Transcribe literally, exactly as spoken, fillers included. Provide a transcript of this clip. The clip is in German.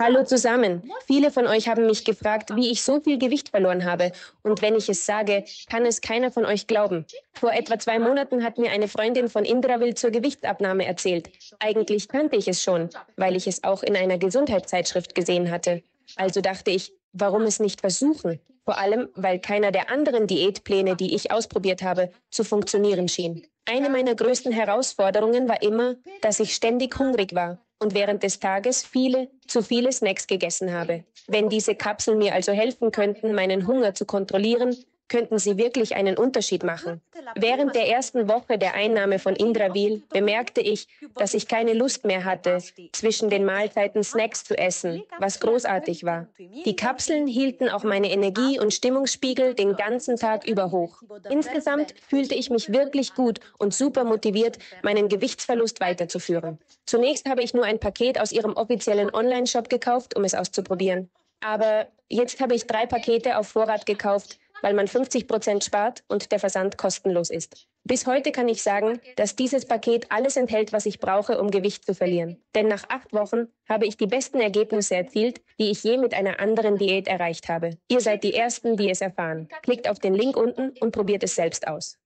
Hallo zusammen. Viele von euch haben mich gefragt, wie ich so viel Gewicht verloren habe. Und wenn ich es sage, kann es keiner von euch glauben. Vor etwa zwei Monaten hat mir eine Freundin von Indravil zur Gewichtsabnahme erzählt. Eigentlich kannte ich es schon, weil ich es auch in einer Gesundheitszeitschrift gesehen hatte. Also dachte ich, warum es nicht versuchen? Vor allem, weil keiner der anderen Diätpläne, die ich ausprobiert habe, zu funktionieren schien. Eine meiner größten Herausforderungen war immer, dass ich ständig hungrig war und während des Tages viele, zu viele Snacks gegessen habe. Wenn diese Kapseln mir also helfen könnten, meinen Hunger zu kontrollieren, könnten sie wirklich einen Unterschied machen. Während der ersten Woche der Einnahme von Indravil bemerkte ich, dass ich keine Lust mehr hatte, zwischen den Mahlzeiten Snacks zu essen, was großartig war. Die Kapseln hielten auch meine Energie- und Stimmungsspiegel den ganzen Tag über hoch. Insgesamt fühlte ich mich wirklich gut und super motiviert, meinen Gewichtsverlust weiterzuführen. Zunächst habe ich nur ein Paket aus ihrem offiziellen Online-Shop gekauft, um es auszuprobieren. Aber jetzt habe ich drei Pakete auf Vorrat gekauft, weil man fünfzig Prozent spart und der Versand kostenlos ist. Bis heute kann ich sagen, dass dieses Paket alles enthält, was ich brauche, um Gewicht zu verlieren. Denn nach acht Wochen habe ich die besten Ergebnisse erzielt, die ich je mit einer anderen Diät erreicht habe. Ihr seid die Ersten, die es erfahren. Klickt auf den Link unten und probiert es selbst aus.